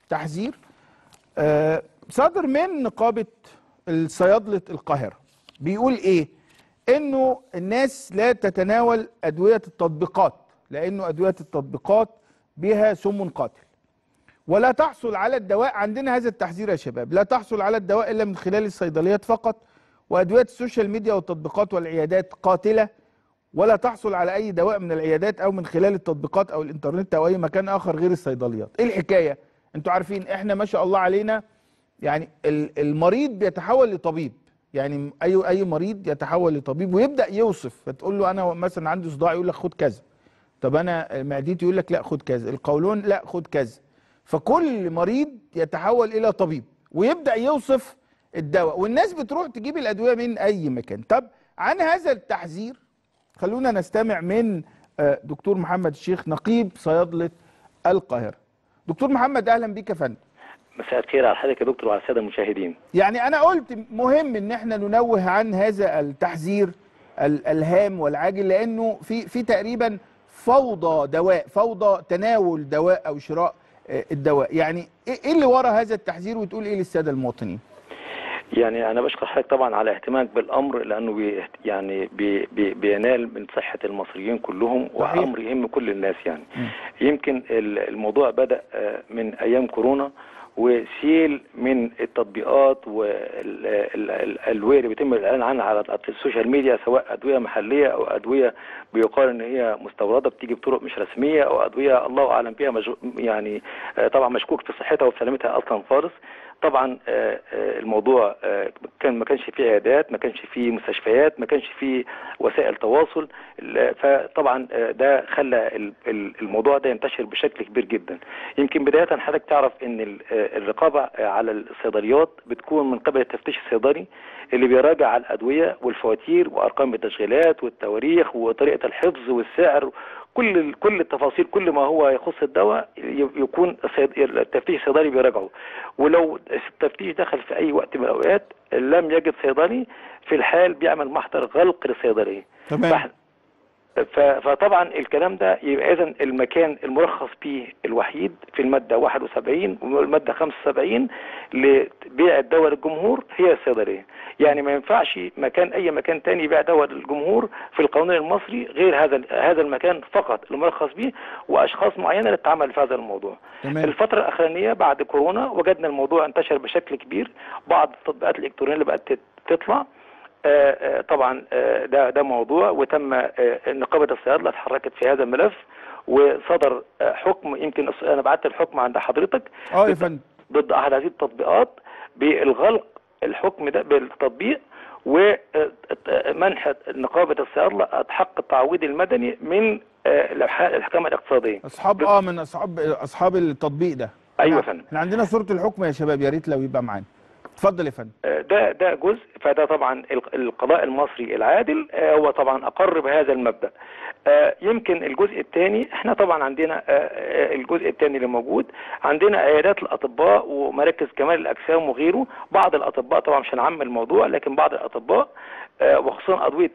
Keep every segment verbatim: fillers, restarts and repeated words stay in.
تحذير آه صادر من نقابه الصيادله القاهره. بيقول ايه؟ انه الناس لا تتناول ادويه التطبيقات، لانه ادويه التطبيقات بها سم قاتل. ولا تحصل على الدواء، عندنا هذا التحذير يا شباب، لا تحصل على الدواء الا من خلال الصيدليات فقط، وادويه السوشيال ميديا والتطبيقات والعيادات قاتله. ولا تحصل على اي دواء من العيادات او من خلال التطبيقات او الانترنت او اي مكان اخر غير الصيدليات. ايه الحكايه؟ انتوا عارفين احنا ما شاء الله علينا، يعني المريض بيتحول لطبيب. يعني اي اي مريض يتحول لطبيب ويبدا يوصف، فتقول له انا مثلا عندي صداع يقول لك خد كذا، طب انا معدتي يقول لك لا خد كذا، القولون لا خد كذا. فكل مريض يتحول الى طبيب ويبدا يوصف الدواء، والناس بتروح تجيب الادويه من اي مكان. طب عن هذا التحذير خلونا نستمع من دكتور محمد الشيخ نقيب صيادله القاهره. دكتور محمد اهلا بيك يا فندم. مساء الخير على حضرتك يا دكتور وعلى الساده المشاهدين. يعني انا قلت مهم ان احنا ننوه عن هذا التحذير الهام والعاجل، لانه في في تقريبا فوضى دواء، فوضى تناول دواء او شراء الدواء. يعني ايه اللي ورا هذا التحذير وتقول ايه للساده المواطنين؟ يعني انا بشكر حضرتك طبعا على اهتمامك بالامر، لانه بي يعني بي بي بينال من صحه المصريين كلهم، وامر يهم كل الناس. يعني م. يمكن الموضوع بدا من ايام كورونا، وسيل من التطبيقات والادويه اللي بيتم الاعلان عنها على السوشيال ميديا، سواء ادويه محليه او ادويه بيقال ان هي مستورده بتيجي بطرق مش رسميه، او ادويه الله اعلم بها يعني طبعا مشكوك في صحتها وفي سلامتها اصلا خالص. طبعا الموضوع كان ما كانش فيه عيادات، ما كانش فيه مستشفيات، ما كانش فيه وسائل تواصل، فطبعا ده خلى الموضوع ده ينتشر بشكل كبير جدا. يمكن بدايه حضرتك تعرف ان الرقابه على الصيدليات بتكون من قبل التفتيش الصيدلي اللي بيراجع على الادويه والفواتير وارقام التشغيلات والتواريخ وطريقه الحفظ والسعر، كل كل التفاصيل، كل ما هو يخص الدواء يكون التفتيش الصيدلي بيراجعه. ولو التفتيش دخل في اي وقت من الاوقات لم يجد صيدلي، في الحال بيعمل محضر غلق للصيدليه. تمام. فطبعا الكلام ده يبقى اذا المكان المرخص به الوحيد في الماده واحد وسبعين والماده خمسة وسبعين لبيع الدواء للجمهور هي الصيدليه. يعني ما ينفعش مكان اي مكان تاني يبيع دواء للجمهور في القانون المصري غير هذا هذا المكان فقط المرخص به، واشخاص معينه اللي تتعامل في هذا الموضوع. تمام. الفتره الاخرانيه بعد كورونا وجدنا الموضوع انتشر بشكل كبير، بعض التطبيقات الالكترونيه اللي بقت تطلع آه طبعا آه ده ده موضوع، وتم آه نقابه الصيادله اتحركت في هذا الملف، وصدر آه حكم. يمكن انا بعت الحكم عند حضرتك اه يا فندم ضد احد هذه التطبيقات بالغلق الحكم ده بالتطبيق، ومنح نقابه الصيادله حق التعويض المدني من الحكامه الاقتصاديه. اصحاب اه من اصحاب اصحاب التطبيق ده. ايوه يا فندم. احنا عندنا صوره الحكم يا شباب، يا ريت لو يبقى معانا. اتفضل يا فندم. ده ده جزء، فده طبعا القضاء المصري العادل هو طبعا اقر بهذا المبدا. يمكن الجزء الثاني، احنا طبعا عندنا الجزء الثاني اللي موجود عندنا عيادات الاطباء ومراكز كمال الاجسام وغيره. بعض الاطباء طبعا مش هنعمم الموضوع، لكن بعض الاطباء وخصوصا ادويه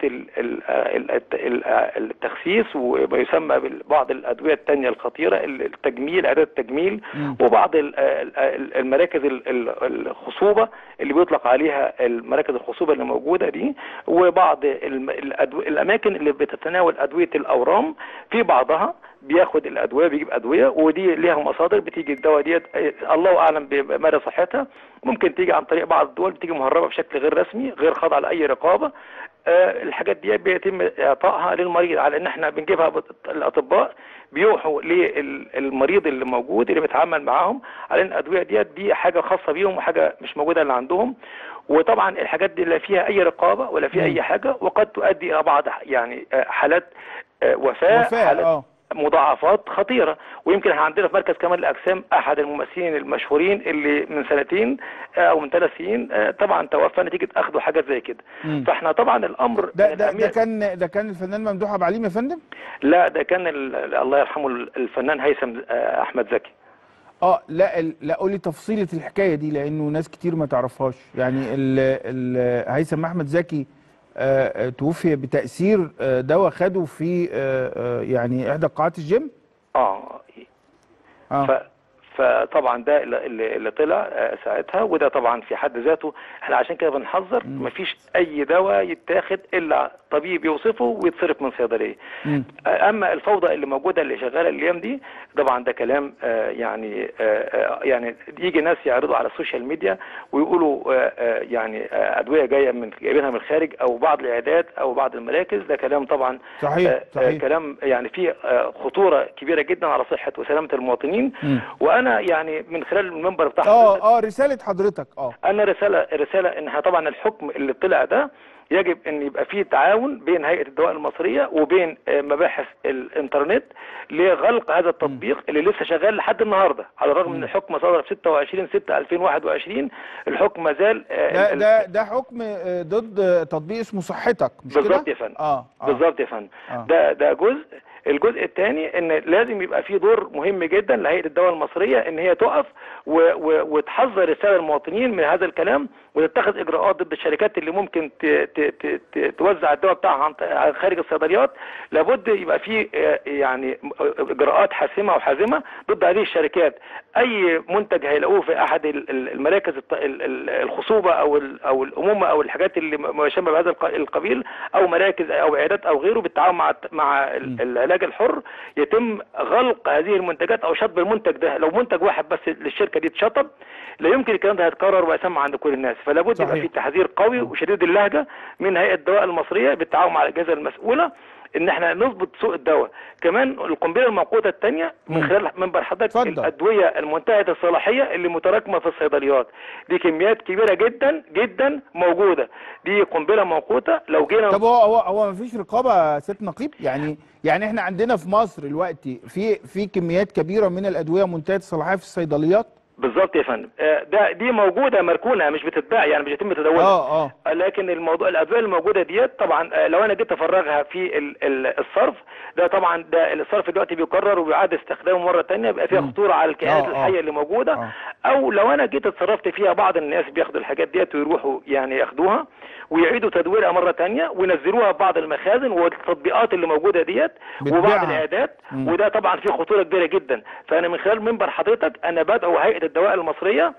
التخسيس وما يسمى ببعض الادويه الثانيه الخطيره، التجميل، عيادات التجميل، وبعض المراكز الخصوبه اللي بيطلق عليها المراكز الخصوبه اللي موجوده دي، وبعض الاماكن اللي بتتناول ادويه الاورام. في بعضها بياخد الادويه، بيجيب ادويه ودي ليها مصادر، بتيجي الدواء ديت الله اعلم بمدى صحتها، ممكن تيجي عن طريق بعض الدول، بتيجي مهربه بشكل غير رسمي غير خاضعه لاي رقابه. آه الحاجات دي بيتم اعطائها للمريض على ان احنا بنجيبها. الاطباء بيوحوا للمريض اللي موجود اللي بيتعامل معاهم على ان الادويه ديت دي حاجه خاصه بيهم وحاجه مش موجوده اللي عندهم. وطبعا الحاجات دي لا فيها اي رقابه ولا فيها اي حاجه، وقد تؤدي الى بعض يعني حالات وفاه, وفاة حالات اه مضاعفات خطيره. ويمكن احنا عندنا في مركز كمال الاجسام احد الممثلين المشهورين اللي من سنتين او من ثلاث سنين طبعا توفى نتيجه اخذه حاجات زي كده. مم. فاحنا طبعا الامر ده ده, ده كان ده كان الفنان ممدوح عبد العليم يا فندم؟ لا، ده كان الله يرحمه الفنان هيثم احمد زكي. اه لا لا قولي تفصيله الحكايه دي، لانه ناس كتير ما تعرفهاش. يعني ال هيثم احمد زكي آه توفي بتأثير آه دواء خده في آه يعني احدى قاعات الجيم. اه, آه. ف فطبعا ده اللي اللي طلع ساعتها، وده طبعا في حد ذاته احنا عشان كده بنحذر مفيش اي دواء يتاخد الا طبيب يوصفه ويتصرف من صيدليه. اما الفوضى اللي موجوده اللي شغاله الايام دي طبعا ده كلام آه يعني آه يعني يجي ناس يعرضوا على السوشيال ميديا ويقولوا آه يعني آه ادويه جايه من جايبينها من الخارج او بعض العيادات او بعض المراكز. ده كلام طبعا صحيح. آه صحيح. كلام يعني فيه آه خطوره كبيره جدا على صحه وسلامه المواطنين. م. وانا يعني من خلال المنبر بتاع اه اه رساله حضرتك اه انا رساله رساله انها طبعا الحكم اللي طلع ده يجب ان يبقى فيه تعاون بين هيئه الدواء المصريه وبين مباحث الانترنت لغلق هذا التطبيق اللي لسه شغال لحد النهارده، على الرغم ان الحكم صدر في ستة وعشرين ستة ألفين وواحد وعشرين. الحكم ما زال ده ده ده حكم ضد تطبيق اسمه صحتك مش كده؟ بالظبط يا فندم. اه, آه. بالظبط يا فندم. آه. ده ده جزء. الجزء الثاني ان لازم يبقى في دور مهم جدا لهيئه الدواء المصريه ان هي تقف و و وتحذر رساله المواطنين من هذا الكلام وتتخذ اجراءات ضد الشركات اللي ممكن ت ت ت ت توزع الدواء بتاعها عن خارج الصيدليات. لابد يبقى في يعني اجراءات حاسمه وحازمه ضد هذه الشركات. اي منتج هيلاقوه في احد المراكز الخصوبه او او الامومه او الحاجات اللي ما يشبه بهذا القبيل او مراكز او عيادات او غيره بالتعاون مع مع العلاج الحر يتم غلق هذه المنتجات او شطب المنتج ده. لو منتج واحد بس للشركه دي اتشطب لا يمكن الكلام ده هيتكرر ويسمع عند كل الناس. فلا بد يبقى في تحذير قوي وشديد اللهجه من هيئه الدواء المصريه بالتعاون مع الاجهزه المسؤوله ان احنا نضبط سوق الدواء. كمان القنبله الموقوته الثانيه من خلال منبر حضرتك الادويه المنتهيه الصلاحيه اللي متراكمه في الصيدليات دي كميات كبيره جدا جدا موجوده. دي قنبله موقوته. لو جينا طب هو هو هو ما فيش رقابه ست نقيب؟ يعني يعني احنا عندنا في مصر دلوقتي في في كميات كبيره من الادويه منتهيه الصلاحيه في الصيدليات؟ بالظبط يا فندم. ده دي موجوده مركونه مش بتتباع يعني مش يتم تداولها. اه اه لكن الموضوع الادويه الموجوده ديت طبعا لو انا جيت افرغها في ال ال الصرف ده طبعا ده الصرف دلوقتي بيكرر وبيعاد استخدامه مره ثانيه بيبقى فيها خطوره على الكائنات الحيه اللي موجوده. أوه. او لو انا جيت اتصرفت فيها بعض الناس بياخدوا الحاجات ديت ويروحوا يعني ياخدوها ويعيدوا تدويرها مره ثانيه وينزلوها في بعض المخازن والتطبيقات اللي موجوده ديت وبعض العيادات. وده طبعا فيه خطوره كبيره جدا. فانا من خلال منبر حضرتك انا بدعو هيئه الدواء المصريه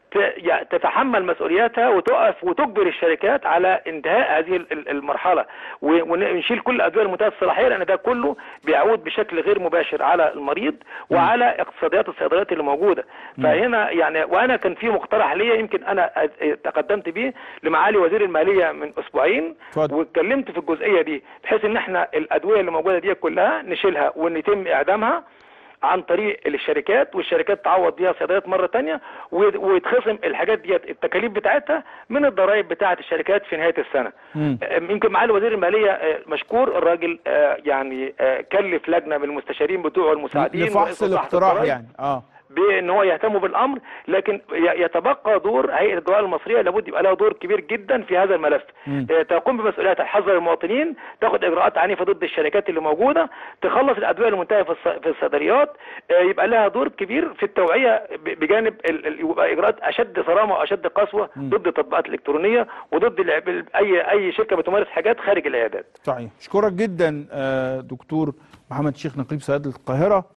تتحمل مسؤولياتها وتقف وتجبر الشركات على انتهاء هذه المرحله ونشيل كل الادويه المنتهيه الصلاحيه لان ده كله بيعود بشكل غير مباشر على المريض وعلى اقتصاديات الصيدليات اللي موجوده. فهنا يعني وانا كان في مقترح ليا يمكن انا تقدمت بيه لمعالي وزير الماليه من اسبوعين واتكلمت في الجزئيه دي بحيث ان احنا الادويه اللي موجوده دي كلها نشيلها وان يتم اعدامها عن طريق الشركات والشركات تعوض بيها صيدليات مره ثانيه ويتخصم الحاجات ديت التكاليف بتاعتها من الضرائب بتاعه الشركات في نهايه السنه. يمكن معالي وزير الماليه مشكور الراجل يعني كلف لجنه من المستشارين بتوعه والمساعدين لفحص الاقتراح يعني اه بان هو يهتموا بالامر. لكن يتبقى دور هيئه الدواء المصريه لابد يبقى لها دور كبير جدا في هذا الملف. تقوم بمسؤولياتها تحذر المواطنين تاخد اجراءات عنيفه ضد الشركات اللي موجوده تخلص الادويه المنتهيه في الصيدليات يبقى لها دور كبير في التوعيه بجانب يبقى اجراءات اشد صرامه واشد قسوه ضد التطبيقات الالكترونيه وضد اي اي شركه بتمارس حاجات خارج العيادات. صحيح. اشكرك جدا دكتور محمد شيخ نقيب صيادله القاهره.